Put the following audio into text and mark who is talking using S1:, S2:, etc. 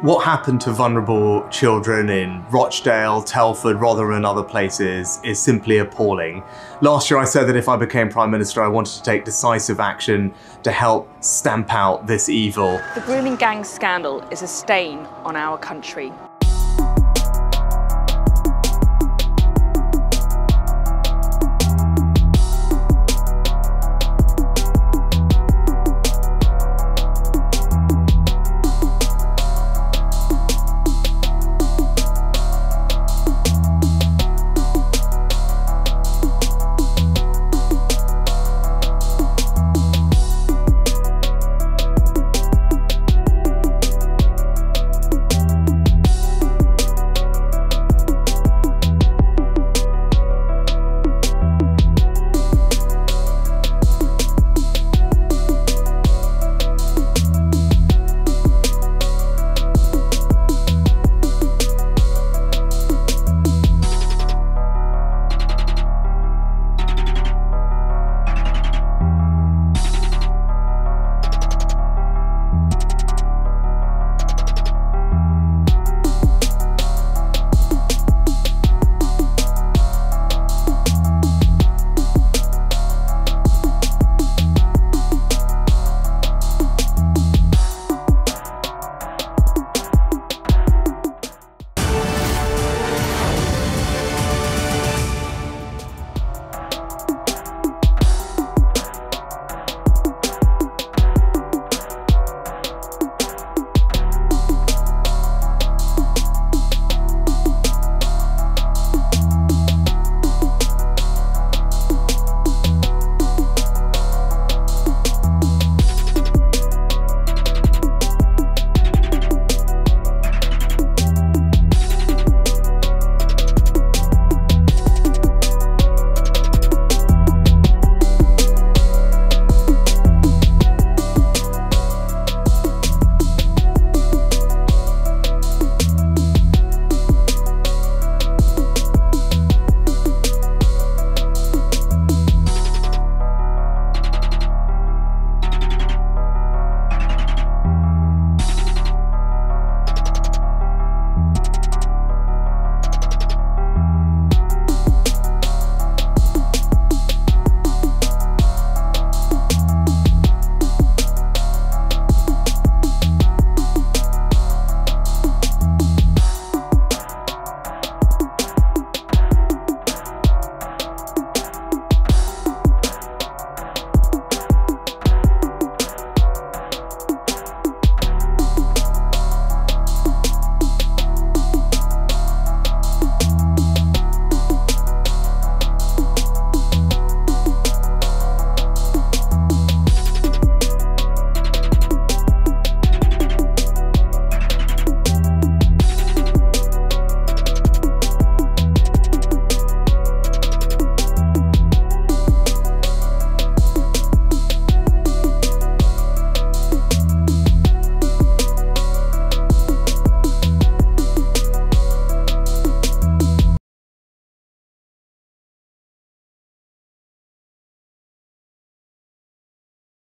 S1: What happened to vulnerable children in Rochdale, Telford, Rotherham and other places is simply appalling. Last year I said that if I became Prime Minister I wanted to take decisive action to help stamp out this evil.
S2: The Grooming Gangs scandal is a stain on our country.